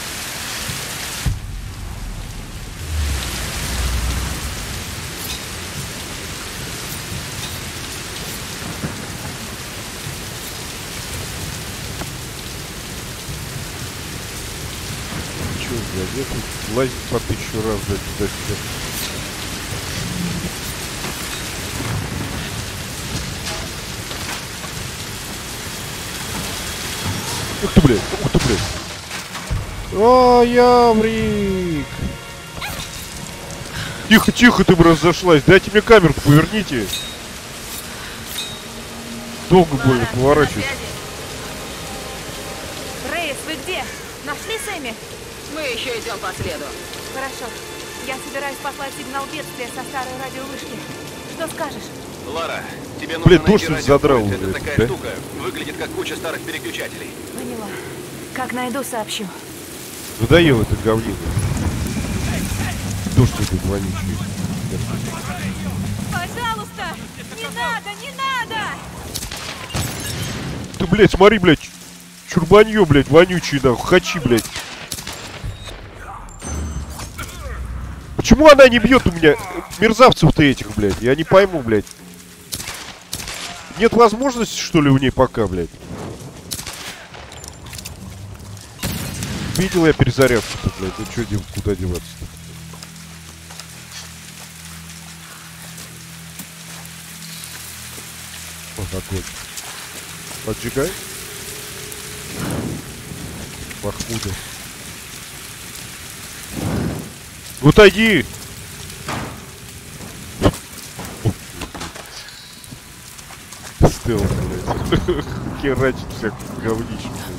S1: Чё, блядь, я тут лазить по 1000 раз, блядь, туда-сюда. Ух ты, блядь, ух ты, блядь. О, Ямрик! Тихо, тихо, ты бы разошлась. Дайте мне камеру, поверните. Долго больно поворачивать.
S3: Рейс, вы где? Нашли Сэмми?
S7: Мы еще идем по следу.
S3: Хорошо. Я собираюсь послать сигнал бедствия со старой радиовышки. Что скажешь?
S8: Лара, тебе нужно
S1: Блин,
S8: найти
S1: дождь задрал
S8: радиопульт.
S1: уже,
S8: Это такая
S1: да?
S8: штука. Выглядит как куча старых переключателей.
S3: Поняла. Как найду, сообщу.
S1: Надоело это говнина. Дождь этот вонючий.
S3: Пожалуйста! Не надо, не надо!
S1: Ты, блядь, смотри, блядь. Чурбанье, блядь, вонючий, нахуй. Хачи, блядь. Почему она не бьет у меня мерзавцев-то этих, блядь? Я не пойму, блядь. Нет возможности, что ли, у ней пока, блядь? Видел я перезарядку-то, блядь. Ну что, куда деваться-то? Вот огонь. Поджигай. Махмуда. Утойди! Стелс, блядь. Херачит всякую говнищу, блядь.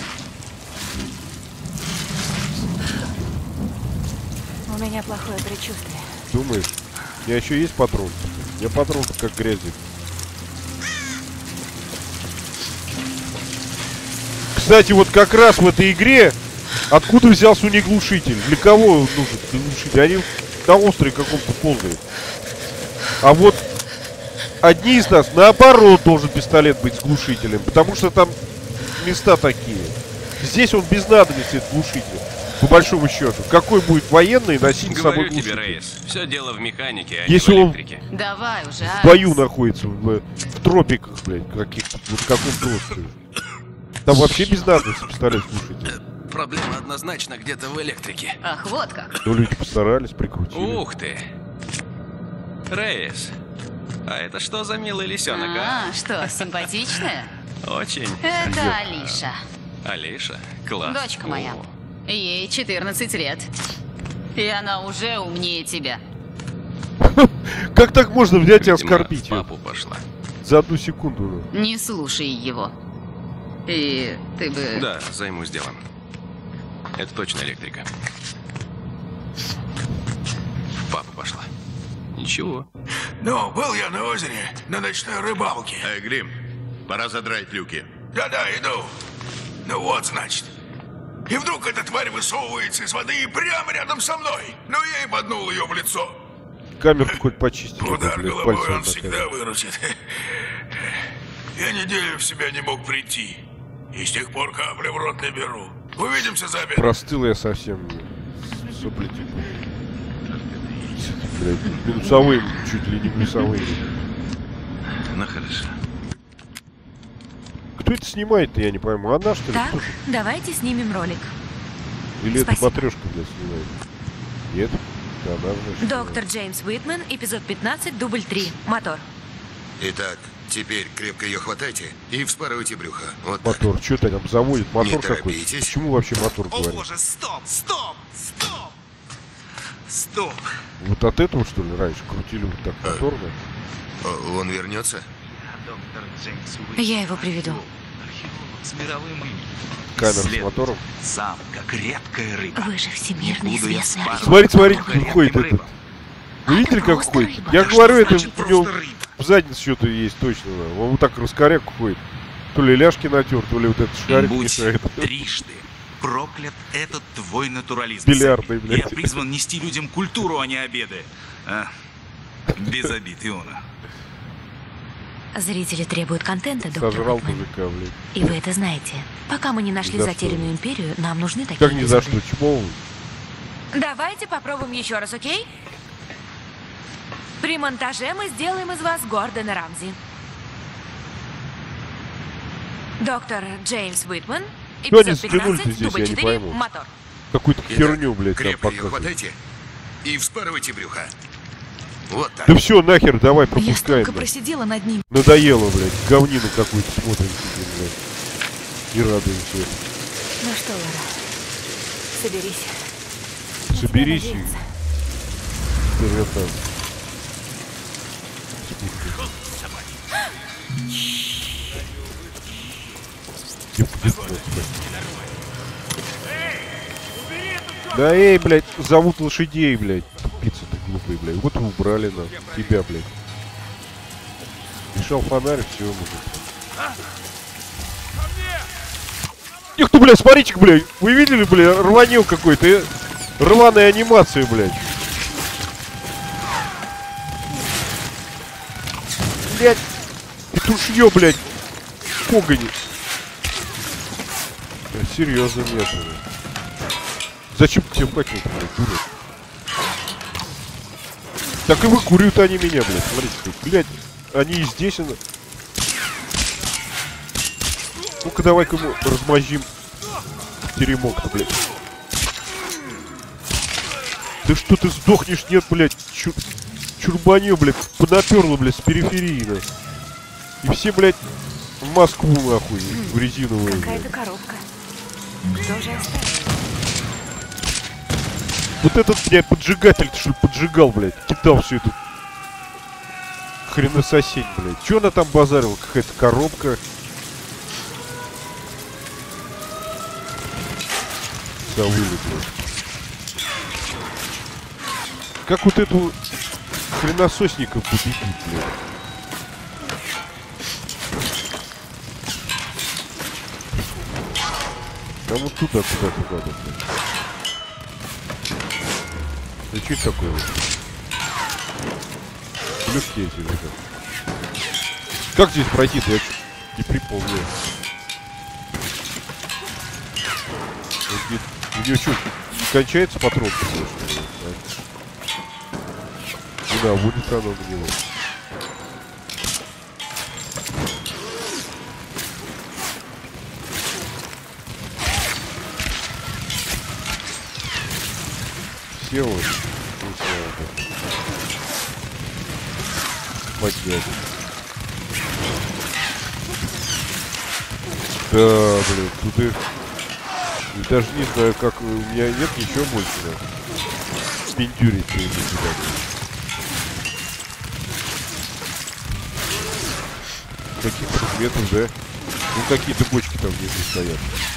S3: У меня плохое предчувствие.
S1: Думаешь? У меня еще есть патрон? У меня патрон как грязи. Кстати, вот как раз в этой игре откуда взялся у них глушитель? Для кого он нужен глушитель? Они на острове каком-то полные. А вот одни из нас, наоборот, должен пистолет быть с глушителем. Потому что там места такие. Здесь он без надобности, этот глушитель. По большому счету. Какой будет военный носить с собой
S9: Говорю тебе,
S1: глушитель?
S9: Рейс, все дело в механике, а
S1: Если
S9: не в
S1: он
S9: электрике.
S7: Давай уже,
S1: в бою находится, в тропиках, блядь, каких-то, вот каком-то острове. Там вообще без надобности пистолет слушайте.
S9: Проблема однозначно где-то в электрике.
S7: Ах, вот как.
S1: Ну, люди постарались, прикрутили.
S9: Ух ты. Рейс, а это что за милый лисенок, а?
S7: Что, симпатичная?
S9: Очень.
S7: Это Алиша.
S9: Алиша? Класс.
S7: Дочка моя.
S9: О,
S7: Ей 14 лет. И она уже умнее тебя.
S1: Как так можно взять и
S9: видимо,
S1: оскорбить
S9: в
S1: ее?
S9: папу пошла.
S1: За одну секунду.
S7: Не слушай его. И ты бы...
S9: Да, займусь делом. Это точно электрика. В папу пошла. Ничего.
S5: Ну, был я на озере, на ночной рыбалке. Эй, Грим, пора задрать люки. Да-да, иду. Ну вот, значит. И вдруг эта тварь высовывается из воды и прямо рядом со мной. Ну, я и боднул ее в лицо.
S1: Камеру хоть почистить.
S5: Удар
S1: блядь,
S5: головой
S1: пальцем
S5: он всегда
S1: такая.
S5: выручит. Я неделю в себя не мог прийти. И с тех пор капли в рот не беру. Увидимся за обедом.
S1: Простыл я совсем. Сопли типа. Блядь, минусовые, чуть ли не минусовые.
S9: Ну хорошо.
S1: Кто это снимает-то, я не пойму. Она, что ли?
S3: Так,
S1: Кто же?
S3: давайте снимем ролик.
S1: Или это
S3: Спасибо.
S1: матрешка, блядь, снимает? Нет? Да, она, значит,
S3: Доктор Джеймс Уитмен, эпизод 15, дубль 3. Мотор.
S5: Итак, теперь крепко ее хватайте и вспарывайте брюхо. Вот так.
S1: мотор. Что-то там заводит. Мотор
S5: Не
S1: какой-то.
S5: торопитесь.
S1: Почему вообще мотор
S2: О
S1: говорит?
S2: боже, стоп, стоп, стоп! Стоп!
S1: Вот от этого, что ли, раньше крутили вот так моторно?
S5: Он вернется?
S2: Доктор Джеймс
S3: Я его приведу.
S2: археолог с мировым именем.
S1: Камера с
S2: Исследователь.
S1: мотором.
S2: Сам, как редкая рыба.
S3: Вы же всемирно
S2: Не буду я
S3: известный
S2: спать.
S1: Смотрите, смотрите,
S2: Только
S1: как ходит
S2: редким
S1: этот.
S2: рыбам.
S1: Вы видели,
S3: это
S1: как
S3: просто
S1: ходит?
S3: рыба.
S1: Я
S2: Да
S1: говорю,
S2: что
S1: это
S2: значит
S1: у него
S2: просто рыба?
S1: в заднице что-то есть точно. Да. Он вот так раскоряку ходит. То ли ляжки натер, то ли вот этот шарик
S2: Будь
S1: мешает.
S2: трижды проклят этот твой натурализм.
S1: Бильярдный,
S2: Сэм.
S1: блядь.
S2: Я призван нести людям культуру, а не обеды. А? Без обид, Иона.
S3: Зрители требуют контента, доктор
S1: Сожрал
S3: Уитмен.
S1: мужика, блядь.
S3: И вы это знаете. Пока мы не нашли
S1: Ни за
S3: затерянную империю, нам нужны такие
S1: Как ни за
S3: эпизоды.
S1: что, чмо.
S3: Давайте попробуем еще раз, окей? При монтаже мы сделаем из вас Гордона Рамзи. Доктор Джеймс Уитмен,
S1: Что они
S3: эпизод
S1: стянули-то
S3: 15,
S1: здесь,
S3: дубль
S1: я не
S3: 4,
S1: пойму.
S3: мотор.
S1: Какую-то
S5: Итак,
S1: херню, блядь, там
S5: крепко ее
S1: показывает.
S5: хватайте и вспарывайте брюхо. Вот так.
S1: Да все, нахер, давай
S3: Я
S1: пропускаем.
S3: столько
S1: блядь.
S3: просидела над ним.
S1: Надоело, блядь. Говнину какую-то смотрим себе, блядь. И радуемся.
S3: Ну что, Лара, Соберись.
S1: Соберись и...
S3: Надеяться.
S1: вперед там. Да эй, блядь, зовут лошадей, блядь. Тупица ты глупый, блядь. Вот и убрали нам тебя, блядь. Мешал фонарь, все, мужик. Их ты, блядь, смотрите, блядь. Вы видели, блядь, рванил какой-то. Рваная анимация, блядь. Блядь. Петушье, блядь. Погони. Серьезно, нет, блядь. Зачем к тебе хотел, блядь, дурак? Так и выкуривают они меня, блядь. Смотрите, блядь. Они и здесь, она... Ну-ка, давай-ка мы размозжим теремок-то, блядь. Да что ты сдохнешь? Нет, блядь. Чурбанье, блядь. Понаперло, блядь, с периферии, да. И все, блядь, в Москву, нахуй, в резиновую.
S3: Какая-то коробка. Кто же оставил?
S1: Вот этот, блядь, поджигатель, что ли, поджигал, блядь. Кидал всю эту хренососень, блядь. Чё она там базарила? Какая-то коробка. Завыли, блядь. Как вот эту хренососников победить, блядь? А вот туда, куда-то надо, блядь. Да что это такое? Легкие эти, ребята. Как здесь пройти-то? Я не припомню. У него что, не кончается патрон? Не наводит оно на него. Все вот. Магия. Да, блин, тут и... Даже не знаю, как... У меня нет ничего больше, да. Пиндюрить ты иди сюда. Каких предметов, да? Ну, какие-то бочки там внизу стоят.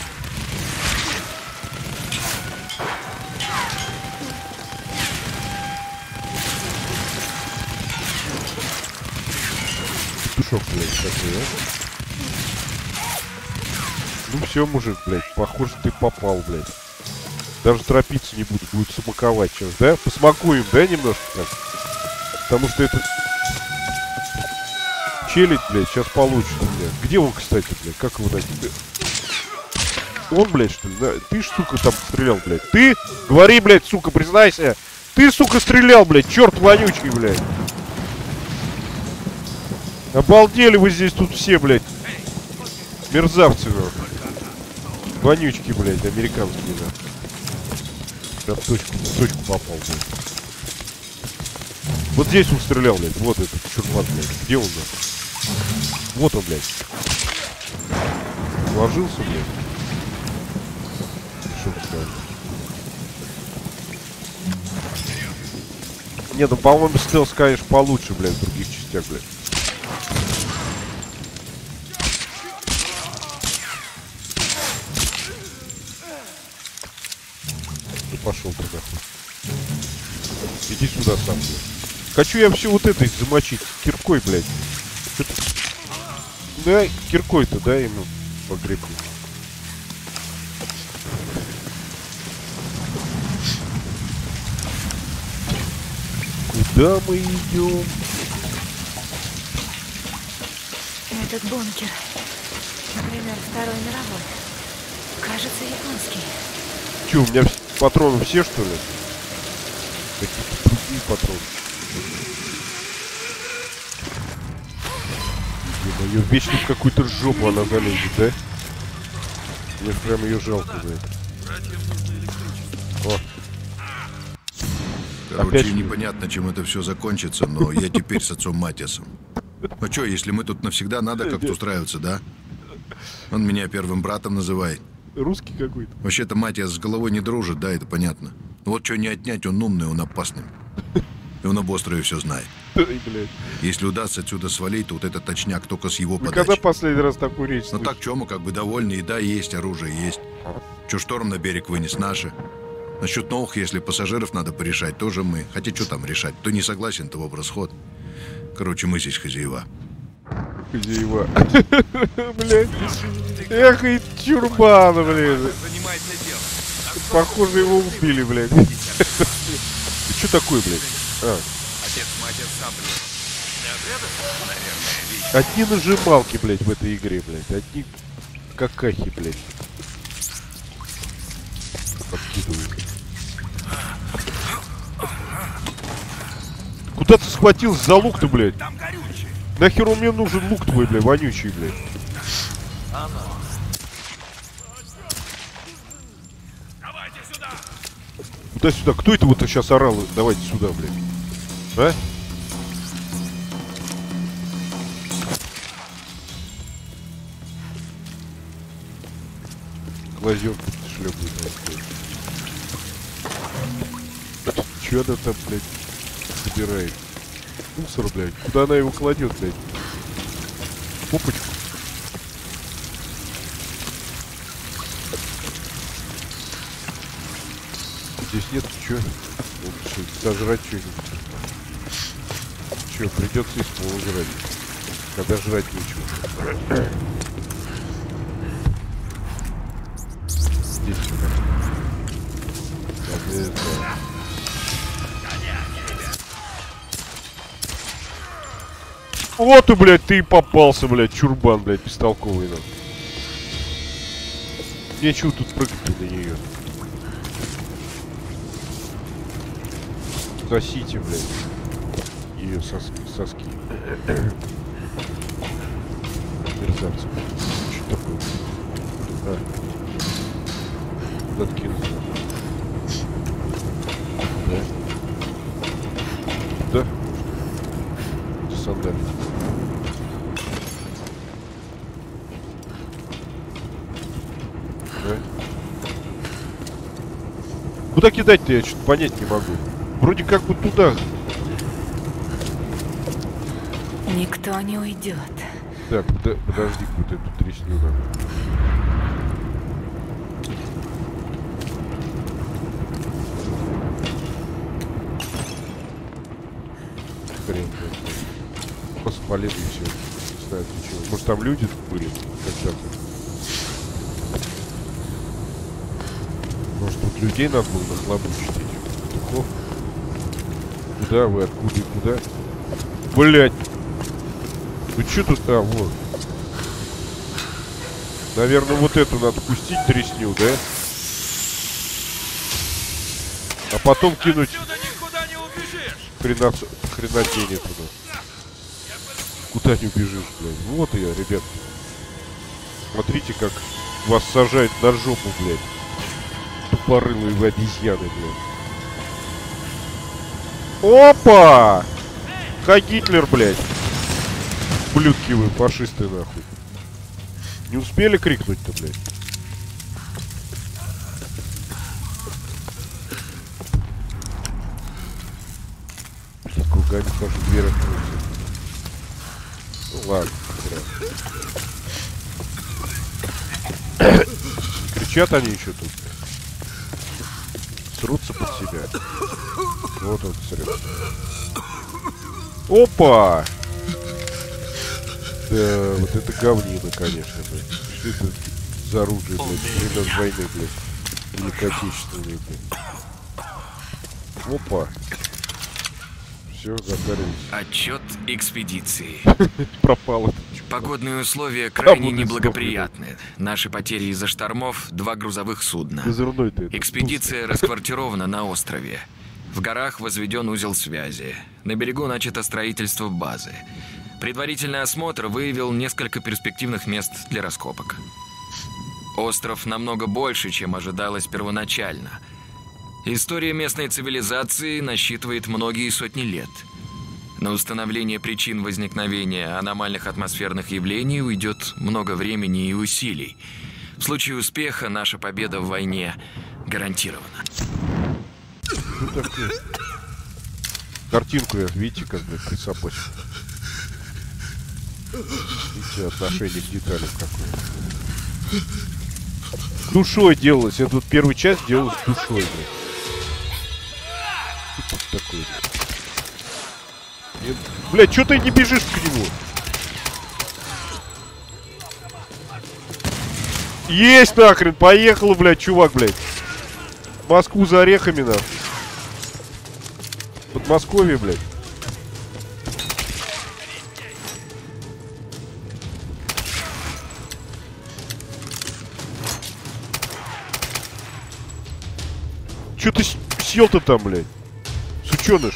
S1: Петушок, блядь, такой, а? Ну все, мужик, блядь, похоже, ты попал, блядь. Даже торопиться не буду, будет смаковать сейчас, да? Посмакуем, да, немножко так? Потому что это... Челядь, блядь, сейчас получится, блядь. Где он, кстати, блядь? Как его найти? Он, блядь, что ли? Да? Ты ж, сука, там стрелял, блядь. Ты? Говори, блядь, сука, признайся. Ты, сука, стрелял, блядь, черт вонючий, блядь. Обалдели вы здесь тут все, блядь. Мерзавцы, блядь. Вонючки, блядь, американские, да. Прям в точку попал, блядь. Вот здесь он стрелял, блядь. Вот этот чурбан, блядь. Где он, блядь? Вот он, блядь. Ложился, блядь. Что ты скажешь? Не, ну, по-моему, стелс, конечно, получше, блядь, в других частях, блядь. Пошел туда. Иди сюда сам, блядь. Хочу я все вот это замочить киркой, блядь. Да, киркой-то, да, ему погребли. Куда мы идем?
S3: Этот бункер. Например, Второй мировой. Кажется, японский.
S1: Че, у меня патроны все, что ли? Какие-то другие патроны. Ё-моё, вечно в какую-то жопу она залезет, да? Мне прям ее жалко, блядь. О.
S6: Короче,
S1: Опять
S6: непонятно, чем это все закончится, но я теперь с отцом Матиасом. Ну что, если мы тут навсегда, надо как-то устраиваться, да? Он меня первым братом называет.
S1: Русский какой-то.
S6: Вообще-то Матиас с головой не дружит, да, это понятно. Вот что не отнять, он умный, он опасный. И он об острове все знает.
S1: Ой, блядь.
S6: Если удастся отсюда свалить, то вот этот точняк только с его
S1: Вы
S6: подачи.
S1: когда последний раз такую речь
S6: Ну
S1: слышали?
S6: так, что мы как бы довольны, еда есть, оружие есть. Че шторм на берег вынес, наши. Насчет новых, если пассажиров надо порешать, тоже мы. Хотя что там решать, кто не согласен, того в расход. Короче, мы здесь хозяева.
S1: Хозяева. Блядь. Эх, и чурбан, блядь. Похоже, его убили, блядь. Ты что такое, блядь? А. Одни нажималки, блядь, в этой игре, блядь. Одни какахи, блядь. Подкидывают. Куда ты схватился за лук-то, блядь? Нахер он мне нужен лук твой, блядь, вонючий, блядь. Куда-сюда? Кто это вот сейчас орал? Давайте сюда, блядь. А? Глазёк шлёпает. Чё она там, блядь, собирает? Мусор, блядь. Куда она его кладет, блядь? Попочку. Здесь нет, чё? Вот, сожрать что-нибудь. Чё, придется из пола жрать. Когда жрать нечего. Здесь сюда. Вот и, блядь, ты и попался, блядь, чурбан, блядь, бестолковый нам. Нечего тут прыгать на нее. Сосите, блядь, ее соски. Мерзавцы. Что такое? А. Куда откинуться? Да? Да? Это сандали. Да? Куда кидать-то, я что-то понять не могу. Вроде как бы туда.
S3: Никто не уйдет.
S1: Так, подожди, вот эту тресню надо. Хрен, блядь. Просто полезно все. Не знаю, для чего. Может, там люди были когда-то? Может, тут людей надо было нахлобучить этих петухов? Куда вы? Откуда и куда? Блять! Ну что тут? А, вот. Наверное, вот эту надо пустить, тресню, да? А потом кинуть хренотень туда. Куда не убежишь, блядь? Вот я, ребят. Смотрите, как вас сажают на жопу, блядь. Тупорылые вы обезьяны, блядь. Опа! Хай Гитлер, блядь. Блюдки вы, фашисты, нахуй. Не успели крикнуть-то, блядь? Кругами тоже дверь открылся. Ну ладно, кричат они еще тут. Срутся под себя. Вот он, срет. Опа! Да, вот это говнина, конечно, блядь. Что это за оружие, блядь, времен войны, блядь. Великой Отечественной, блядь. Опа. Все, затарились.
S9: Отчет экспедиции.
S1: Пропало.
S9: Погодные условия крайне неблагоприятны. Наши потери из-за штормов — 2 грузовых судна. Экспедиция расквартирована на острове. В горах возведен узел связи. На берегу начато строительство базы. Предварительный осмотр выявил несколько перспективных мест для раскопок. Остров намного больше, чем ожидалось первоначально. История местной цивилизации насчитывает многие сотни лет. На установление причин возникновения аномальных атмосферных явлений уйдет много времени и усилий. В В случае успеха наша победа в войне гарантирована.
S1: Что такое? Картинку я, видите, как бы присобачил. Видите, отношение к деталям какое. Душой делалось. Я тут первую часть делал с душой. Что тут такое? Блядь, что ты не бежишь к нему? Есть нахрен, поехал, блядь, чувак, блядь. Москву за орехами, на. Подмосковье, блядь. Чё ты сел-то там, блядь? Сучёныш.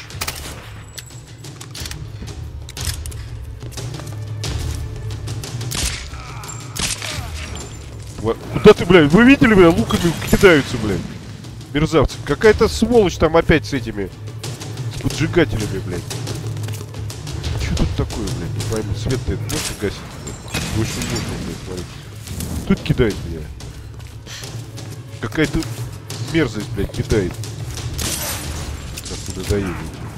S1: Куда ты, блядь? Вы видели, блядь, луками кидаются, блядь? Мерзавцы. Какая-то сволочь там опять с этими... С поджигателями, блядь. Что тут такое, блядь? Не пойму. Свет-то это можно гасить? Больше можно, блядь, смотри. Тут кидает меня. Какая-то мерзость, блядь, кидает. Как вы надоели.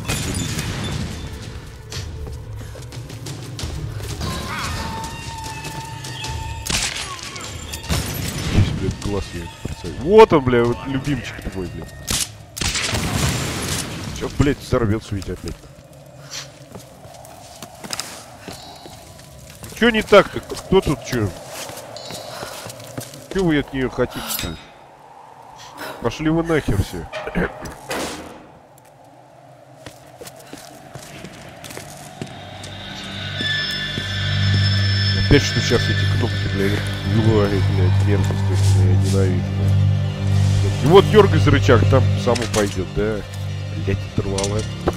S1: Глаз я представил. Вот он, бля, вот любимчик твой, бля. Сейчас, блядь, взорвется ведь опять. Чё не так-то? Кто тут чё? Чё вы от нее хотите-то? Пошли вы нахер все. Опять что сейчас эти кнопки, блядь, выбывают, блядь, мерзость, я ненавижу. И вот дергай за рычаг, там само пойдет, да? Блядь, оторвало.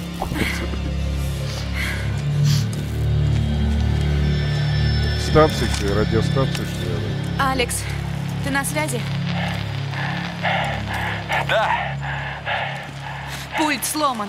S1: Станция, радиостанция, что ли?
S3: Алекс, ты на связи?
S8: Да.
S3: Пульт сломан.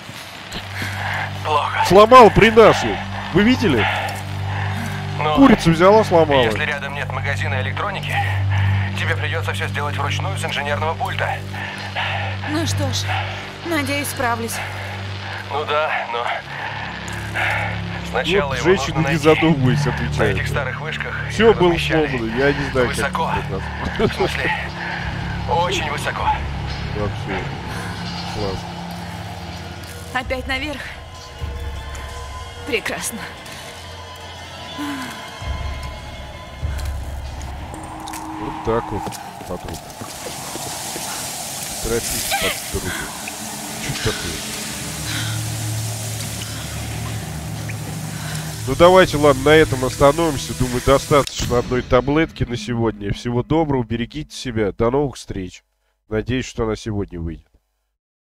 S8: Плохо.
S1: Сломал при нас. Вы видели?
S8: Но
S1: курицу взяла, сломала.
S8: Если рядом нет магазина электроники, тебе придется все сделать вручную с инженерного пульта.
S3: Ну что ж, надеюсь, справлюсь.
S8: Ну да, но сначала
S1: вот
S8: его
S1: женщины
S8: нужно
S1: не
S8: найти.
S1: задумывайся,
S8: На
S1: отвечает.
S8: этих старых вышках
S1: Все
S8: их
S1: было
S8: размещали
S1: сломано, я не знаю,
S8: высоко.
S1: как
S8: В смысле, очень высоко.
S1: Вообще, класс.
S3: Опять наверх? Прекрасно.
S1: Вот так вот, подруга. Торопись, подруга. Что такое? Ну давайте, ладно, на этом остановимся. Думаю, достаточно одной таблетки на сегодня. Всего доброго, берегите себя. До новых встреч. Надеюсь, что она сегодня выйдет.